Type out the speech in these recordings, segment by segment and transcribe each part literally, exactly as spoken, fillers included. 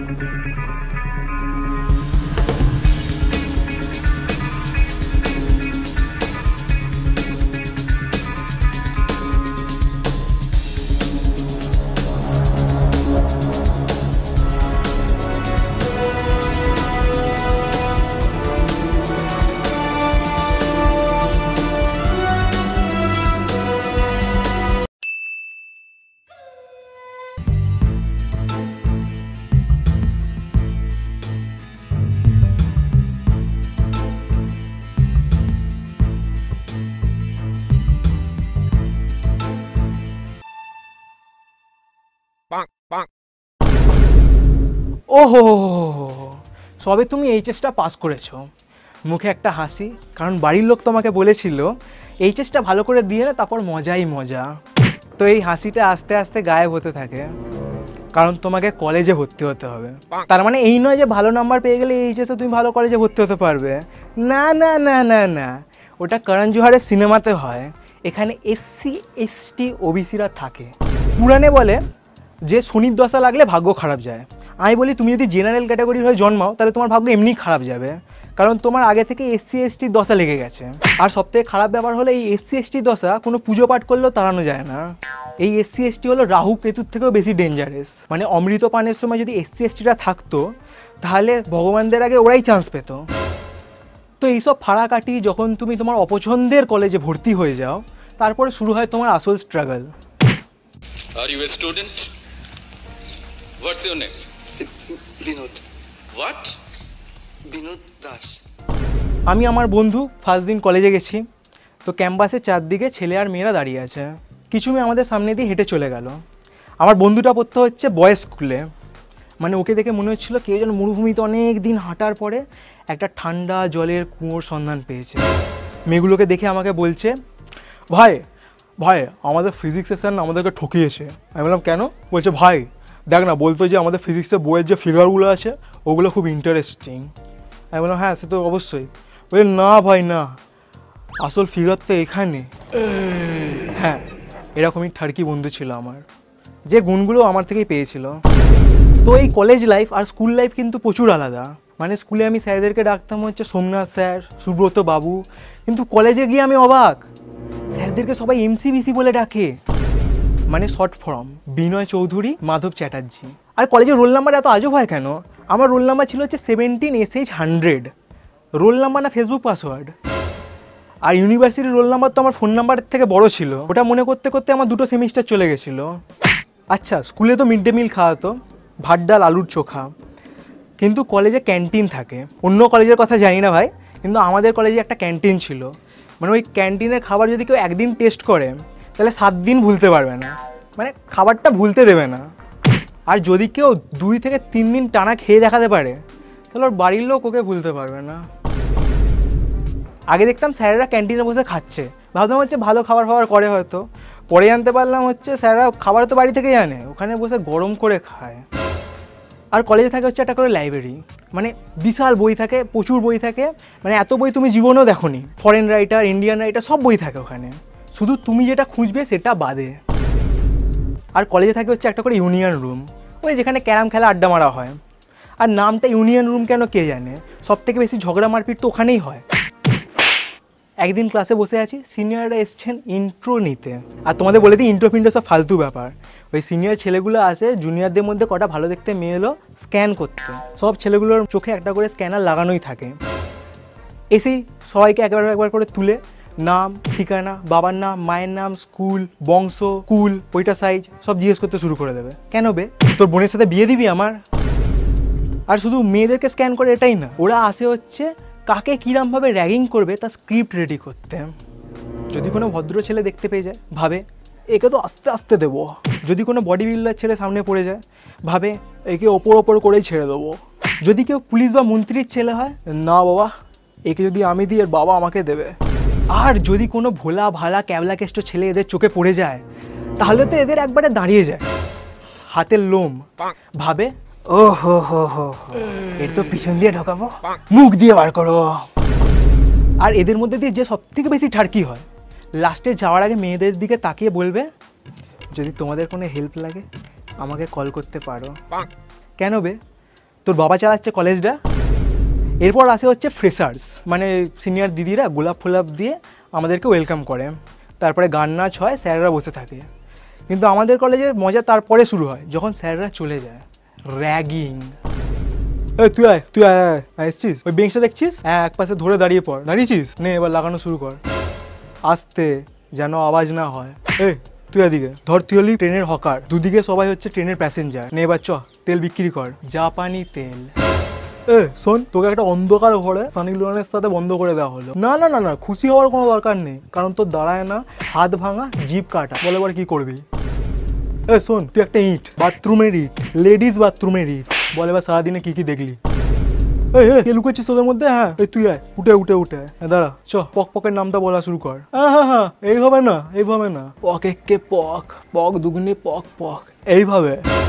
ওহো, সবে তুমি এইচএসটা পাস করেছো, মুখে একটা হাসি, কারণ বাড়ির লোক তোমাকে বলেছিল এইচএসটা ভালো করে দিয়ে না, তারপর মজাই মজা। তো এই হাসিটা আস্তে আস্তে গায়েব হতে থাকে, কারণ তোমাকে কলেজে ভর্তি হতে হবে। তার মানে এই নয় যে ভালো নাম্বার পেয়ে গেলে এইচএসে তুমি ভালো কলেজে ভর্তি হতে পারবে, না না না না না, ওটা করণ জোহরের সিনেমাতে হয়। এখানে এসসি এসটি ওবিসিরা থাকে। পুরাণে বলে যে শনির দশা লাগলে ভাগ্য খারাপ যায়। আমি বলি তুমি যদি জেনারেল ক্যাটাগরির হয়ে জন্মাও তাহলে তোমার ভাগ্য এমনি খারাপ যাবে, কারণ তোমার আগে থেকে এসসি এসটির দশা লেগে গেছে। আর সবথেকে খারাপ ব্যাপার হলো এই এসসি এসটি দশা কোনো পুজো পাঠ করলেও তাড়ানো যায় না। এই এসসি এসটি হলো রাহু কেতুর থেকেও বেশি ডেঞ্জারাস। মানে অমৃত পানের সময় যদি এসসি এসটিটা থাকতো তাহলে ভগবানদের আগে ওরাই চান্স পেত। তো এইসব ফাড়াকাটি যখন তুমি তোমার অপছন্দের কলেজে ভর্তি হয়ে যাও, তারপরে শুরু হয় তোমার আসল struggle. Are you a student? What's your name? Binod. What? Binod Das. আমি আমার বন্ধু ফার্স্ট দিন কলেজে গেছি, তো ক্যাম্পাসে চারদিকে ছেলে আর মেয়েরা দাঁড়িয়ে আছে। কিছু মেয়ে আমাদের সামনে দিয়ে হেঁটে চলে গেল। আমার বন্ধুটা পড়তে হচ্ছে বয়েজ স্কুলে। মানে ওকে দেখে মনে হচ্ছিলো কেউ যেন মরুভূমিতে অনেক দিন হাঁটার পরে একটা ঠান্ডা জলের কুয়োর সন্ধান পেয়েছে। মেয়েগুলোকে দেখে আমাকে বলছে, ভাই ভাই আমাদের ফিজিক্সের স্যার না আমাদেরকে ঠকিয়েছে। আমি বললাম কেন? বলছে ভাই দেখ না, বলতো যে আমাদের ফিজিক্সের বইয়ের যে ফিগারগুলো আছে ওগুলো খুব ইন্টারেস্টিং। আমি বললাম হ্যাঁ সে তো অবশ্যই। বলছে না ভাই না, আসল ফিগার তো এখানে। হ্যাঁ, এরকমই ঠার্কি বন্ধু ছিল আমার, যে গুণগুলো আমার থেকেই পেয়েছিল। তো এই কলেজ লাইফ আর স্কুল লাইফ কিন্তু প্রচুর আলাদা। মানে স্কুলে আমি স্যারদেরকে ডাকতাম হচ্ছে সোমনাথ স্যার, সুব্রত বাবু, কিন্তু কলেজে গিয়ে আমি অবাক, স্যারদেরকে সবাই এমসিবিসি বলে ডাকে, মানে শর্ট ফর্ম বিনয় চৌধুরী, মাধব চ্যাটার্জি। আর কলেজের রোল নাম্বার এত আজব হয় কেন? আমার রোল নাম্বার ছিল হচ্ছে seventeen S H hundred, roll number না ফেসবুক পাসওয়ার্ড। আর ইউনিভার্সিটির রোল নাম্বার তো আমার ফোন নাম্বারের থেকে বড় ছিল, ওটা মনে করতে করতে আমার দুটো সেমিস্টার চলে গেছিলো। আচ্ছা, স্কুলে তো মিড ডে মিল খাওয়াতো, ভাত ডাল আলুর চোখা, কিন্তু কলেজে ক্যান্টিন থাকে। অন্য কলেজের কথা জানি না ভাই, কিন্তু আমাদের কলেজে একটা ক্যান্টিন ছিল। মানে ওই ক্যান্টিনের খাবার যদি কেউ একদিন টেস্ট করে তাহলে সাত দিন ভুলতে পারবে না, মানে খাবারটা ভুলতে দেবে না। আর যদি কেউ দুই থেকে তিন দিন টানা খেয়ে দেখাতে পারে তাহলে ওর বাড়ির লোক ওকে ভুলতে পারবে না। আগে দেখতাম স্যারেরা ক্যান্টিনে বসে খাচ্ছে, ভাবতাম হচ্ছে ভালো খাবার ফাবার করে হয়তো, পরে জানতে পারলাম হচ্ছে স্যাররা খাবার তো বাড়ি থেকেই আনে, ওখানে বসে গরম করে খায়। আর কলেজে থাকে হচ্ছে একটা করে লাইব্রেরি, মানে বিশাল বই থাকে, প্রচুর বই থাকে, মানে এত বই তুমি জীবনেও দেখোনি। ফরেন রাইটার, ইন্ডিয়ান রাইটার সব বই থাকে ওখানে, শুধু তুমি যেটা খুঁজবে সেটা বাদে। আর কলেজে থাকে হচ্ছে একটা করে ইউনিয়ন রুম, ওই যেখানে ক্যারাম খেলা আড্ডা মারা হয়। আর নামটা ইউনিয়ন রুম কেন কে জানে, সব থেকে বেশি ঝগড়া মারপিট তো ওখানেই হয়। একদিন ক্লাসে বসে আছি, সিনিয়ররা এসছেন ইন্ট্রো নিতে, আর তোমাদের বলে দিই ইন্ট্রো ফিন্ট্রো সব ফালতু ব্যাপার। ওই সিনিয়র ছেলেগুলো আসে জুনিয়রদের মধ্যে কটা ভালো দেখতে মেয়ে এলো স্ক্যান করতে, সব ছেলেগুলোর চোখে একটা করে স্ক্যানার লাগানোই থাকে। এসেই সবাইকে একবার একবার করে তুলে নাম, ঠিকানা, বাবার নাম, মায়ের নাম, স্কুল, বংশ, কুল, ওইটা সাইজ সব জিজ্ঞেস করতে শুরু করে দেবে। কেন বে, তোর বোনের সাথে বিয়ে দিবি আমার? আর শুধু মেয়েদেরকে স্ক্যান করে এটাই না, ওরা আসে হচ্ছে কাকে কীরমভাবে র্যাগিং করবে তার স্ক্রিপ্ট রেডি করতে। যদি কোনো ভদ্র ছেলে দেখতে পেয়ে যায় ভাবে একে তো আস্তে আস্তে দেবো, যদি কোনো বডি বিল্ডার ছেলে সামনে পড়ে যায় ভাবে একে ওপর ওপর করেই ছেড়ে দেবো। যদি কেউ পুলিশ বা মন্ত্রীর ছেলে হয়, না বাবা একে যদি আমি দিই এর বাবা আমাকে দেবে। আর যদি কোনো ভোলা ভালা ক্যাবলা কেষ্ট ছেলে এদের চোখে পড়ে যায় তাহলে তো এদের একবারে দাঁড়িয়ে যায়, হাতের লোম, ভাবে ও হো হো হো এর তো পিছন দিয়ে ঢোকাবো, মুখ দিয়ে বার করবো। আর এদের মধ্যে দিয়ে যে সব থেকে বেশি ঠার্কি হয়, লাস্টে যাওয়ার আগে মেয়েদের দিকে তাকিয়ে বলবে যদি তোমাদের কোনো হেল্প লাগে আমাকে কল করতে পারো। কেন বে, তোর বাবা চালাচ্ছে কলেজটা। এরপর আসে হচ্ছে ফ্রেশার্স, মানে সিনিয়র দিদিরা গোলাপ ফোলাপ দিয়ে আমাদেরকে ওয়েলকাম করে, তারপরে গান নাচ হয়, স্যাররা বসে থাকে। কিন্তু আমাদের কলেজের মজা তারপরে শুরু হয় যখন স্যাররা চলে যায়। র্যাগিং। এই তুই আয় তুই আয় আয় আয় এসছিস, ওই বেঞ্চটা দেখছিস, হ্যাঁ এক পাশে ধরে দাঁড়িয়ে পড়। দাঁড়িয়েছিস, নে এবার লাগানো শুরু কর, আস্তে যেন আওয়াজ না হয়। এই তুই এদিকে ধর, তুই হলি ট্রেনের হকার, দুদিকে সবাই হচ্ছে ট্রেনের প্যাসেঞ্জার। নে এবার চ তেল বিক্রি কর, জাপানি তেল। এ শোন, তোকে একটা অন্ধকার ঘরে সানি লিওনের সাথে বন্ধ করে দেওয়া হলো। না না না না খুশি হওয়ার কোনো দরকার নেই, কারণ তোর দাঁড়ায় না হাত ভাঙা জিভ কাটা। বলে এবার কি করবি? এ শোন, তুই একটা ইট, বাথরুমের ইট, লেডিস বাথরুমের ইট। বলে এবার সারাদিনে কি কি দেখলি? এই কে লুকেছিস তোদের মধ্যে? হ্যাঁ এই তুই আয়, উঠে উঠে উঠে দাঁড়া, চ পক পকের নামটা বলা শুরু কর। হ্যাঁ হ্যাঁ হ্যাঁ এইভাবে না, এইভাবে না, পক একে পক, পক দুগুনে পক পক, এইভাবে।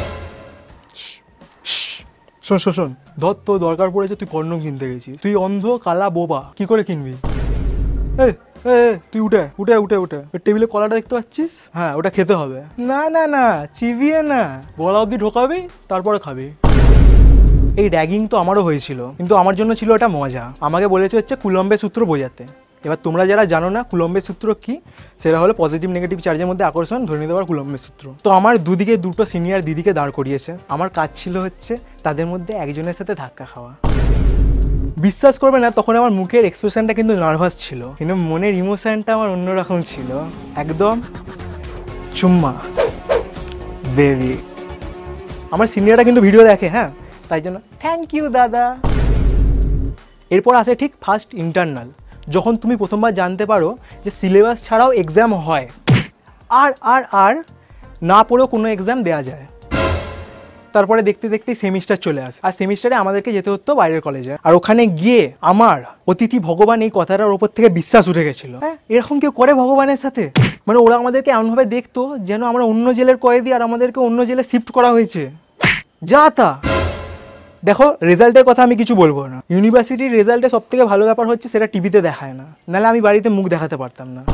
শোন শোন শোন, ধর তোর দরকার পড়েছে, তুই কন্ডম কিনতে গেছিস, তুই অন্ধ কালা বোবা, কি করে কিনবি? এই তুই উঠে উঠে উঠে উঠে টেবিলে কলাটা দেখতে পাচ্ছিস? হ্যাঁ ওটা খেতে হবে। না না না চিবিয়ে না, গলা অবধি ঢোকাবি তারপরে খাবি। এই র্যাগিং তো আমারও হয়েছিল, কিন্তু আমার জন্য ছিল এটা মজা। আমাকে বলেছে হচ্ছে কুলম্বের সূত্র বোঝাতে। এবার তোমরা যারা জানো না কুলম্বের সূত্র কি, সেটা হলো পজিটিভ নেগেটিভ চার্জের মধ্যে আকর্ষণ ধরে নিতে পারো কুলম্বের সূত্র। তো আমার দুদিকে দুটো সিনিয়র দিদিকে দাঁড় করিয়েছে, আমার কাজ ছিল হচ্ছে তাদের মধ্যে একজনের সাথে ধাক্কা খাওয়া। বিশ্বাস করবে না, তখন আমার মুখের এক্সপ্রেশনটা কিন্তু নার্ভাস ছিল, কিন্তু মনের ইমোশনটা আমার অন্যরকম ছিল, একদম চুম্মা বেবি। আমার সিনিয়ররা কিন্তু ভিডিও দেখে, হ্যাঁ তাই জন্য থ্যাংক ইউ দাদা। এরপর আসে ঠিক ফার্স্ট ইন্টারনাল, যখন তুমি প্রথমবার জানতে পারো যে সিলেবাস ছাড়াও এক্সাম হয়, আর আর আর না পড়েও কোনো এক্সাম দেওয়া যায়। তারপরে দেখতে দেখতে সেমিস্টার চলে আসে, আর সেমিস্টারে আমাদেরকে যেতে হতো বাইরের কলেজে। আর ওখানে গিয়ে আমার অতিথি ভগবান এই কথাটার ওপর থেকে বিশ্বাস উঠে গেছিলো। হ্যাঁ এরকম কেউ করে ভগবানের সাথে? মানে ওরা আমাদেরকে এমনভাবে দেখতো যেন আমরা অন্য জেলের কয়েদি, আর আমাদেরকে অন্য জেলে শিফট করা হয়েছে। যা তা দেখো, রেজাল্টের কথা আমি কিছু বলবো না, ইউনিভার্সিটির রেজাল্টে সব থেকে ভালো ব্যাপার হচ্ছে সেটা টিভিতে দেখায় না, নাহলে আমি বাড়িতে মুখ দেখাতে পারতাম না।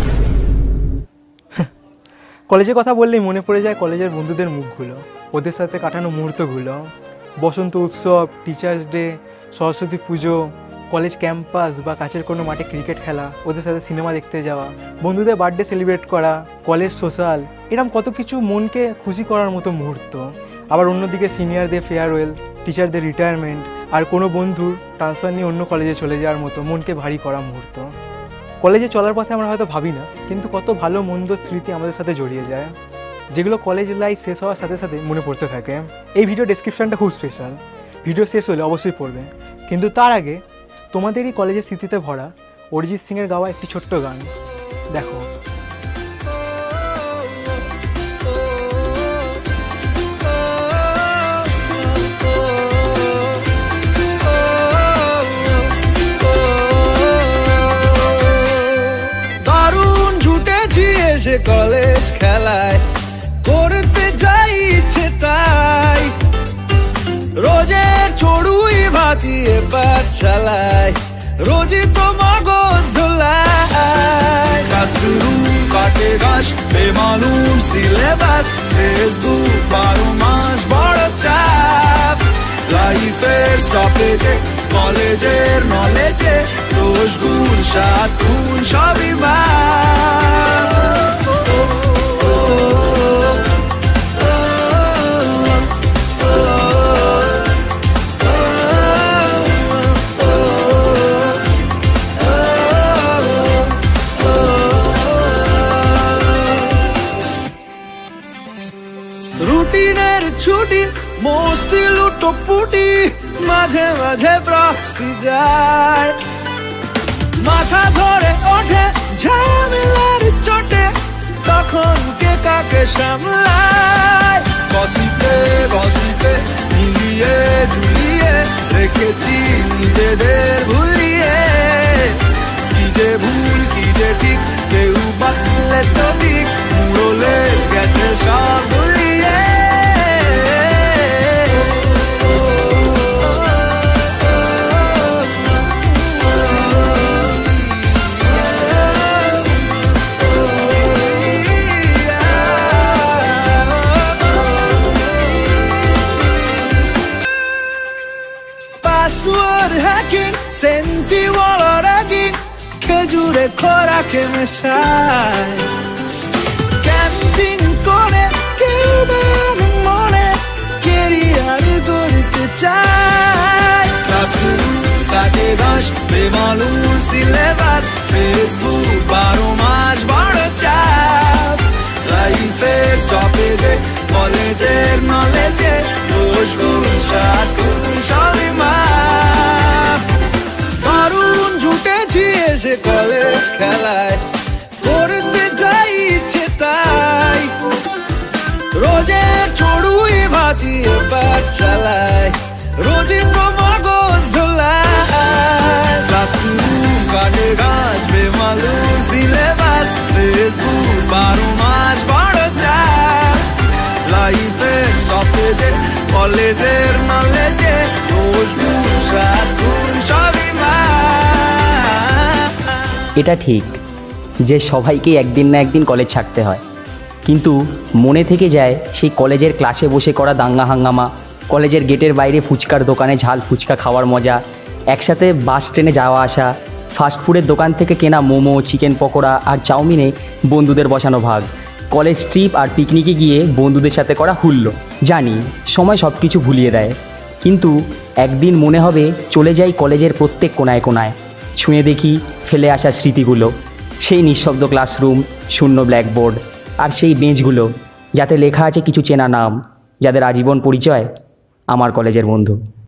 কলেজের কথা বললেই মনে পড়ে যায় কলেজের বন্ধুদের মুখগুলো, ওদের সাথে কাটানো মুহূর্তগুলো, বসন্ত উৎসব, টিচার্স ডে, সরস্বতী পুজো, কলেজ ক্যাম্পাস বা কাছের কোনো মাঠে ক্রিকেট খেলা, ওদের সাথে সিনেমা দেখতে যাওয়া, বন্ধুদের বার্থডে সেলিব্রেট করা, কলেজ সোশ্যাল, এরকম কত কিছু মনকে খুশি করার মতো মুহূর্ত। আবার অন্যদিকে সিনিয়রদের ফেয়ারওয়েল, টিচারদের রিটায়ারমেন্ট, আর কোনো বন্ধুর ট্রান্সফার নিয়ে অন্য কলেজে চলে যাওয়ার মতো মনকে ভারী করা মুহূর্ত। কলেজে চলার পথে আমরা হয়তো ভাবি না, কিন্তু কত ভালো মন্দ স্মৃতি আমাদের সাথে জড়িয়ে যায়, যেগুলো কলেজ লাইফ শেষ হওয়ার সাথে সাথে মনে পড়তে থাকে। এই ভিডিও ডেসক্রিপশনটা খুব স্পেশাল, ভিডিও শেষ হলে অবশ্যই পড়বে, কিন্তু তার আগে তোমাদেরই কলেজের স্মৃতিতে ভরা অরিজিৎ সিংয়ের গাওয়া একটি ছোট্ট গান দেখো। কলেজ খেলায় করতে যাই ইচ্ছে তাই, রোজের চড়ুই ভাতিয়ে পাঠশালায়, রোজই তো মগজ ধোলায়। ক্লাসরুম কাটে ঘাস, বেমালুম সিলেবাস, ফেসবুক বারো মাস বড় চাপ, লাইফের স্টপেজে কলেজের নলেজে দোষ গুণ সাত গুণ সবই মা। রুটিনের ছুটি মস্তি লুটো পুটি, মাঝে মাঝে প্রক্সি যায়, মাথা ধরে ওঠে ঝামেলার চোটে, তখন কে কাকে সামলায়। বসিতে বসিতে মিলিয়ে ঝুলিয়ে রেখেছি নিজেদের ভুলিয়ে, কি যে ভুল কি যে ঠিক কেউ বাতলে তো ঠিক, মুড়লে গেছে সব ভুলিয়ে। পাসওয়ার্ড হ্যাকিং সেন্টিওয়ালা র্যাগিং খেজুরে খোরাকে মেশায় ক্যান্টিন করে কেউ বার মনে কেরিয়ার গড়তে চায় ক্লাসরুম কাটে দশ বেমালুম সিলেবাস ফেসবুক বারো মাস বড় চাপ লাইফে স্টপেজে কলেজের নলেজে দোষ গুণ সাত গুণ সবই মাপ দারুণ জুটেছি এসে কলেজ খেলায় করতে যাই ইচ্ছে তাই রোজের চড়ুই ভাতিয়ে পাঠ চালায় রোজই তো মগজ ধোলায় ক্লাসরুম কাটে গাছ বেমালুম সিলেবাস ফেসবুক বারো মাস বড় চাপ লাইফে স্টপেজে কলেজের নলেজে দোষ গুণ সাত গুণ সবই মাপ এটা ঠিক যে সবাইকেই একদিন না একদিন কলেজ ছাড়তে হয়, কিন্তু মনে থেকে যায় সেই কলেজের ক্লাসে বসে করা দাঙ্গা হাঙ্গামা, কলেজের গেটের বাইরে ফুচকার দোকানে ঝাল ফুচকা খাওয়ার মজা, একসাথে বাস ট্রেনে যাওয়া আসা, ফাস্টফুডের দোকান থেকে কেনা মোমো, চিকেন পকোড়া আর চাউমিনে বন্ধুদের বসানো ভাগ, কলেজ ট্রিপ আর পিকনিকে গিয়ে বন্ধুদের সাথে করা হুল্লো। জানি সময় সব কিছু ভুলিয়ে দেয়, কিন্তু একদিন মনে হবে চলে যাই কলেজের প্রত্যেক কোনায় কোনায়, ছুঁয়ে দেখি ফেলে আসা স্মৃতিগুলো, সেই নিঃশব্দ ক্লাসরুম, শূন্য ব্ল্যাকবোর্ড আর সেই বেঞ্চগুলো যাতে লেখা আছে কিছু চেনা নাম, যাদের আজীবন পরিচয় আমার কলেজের বন্ধু।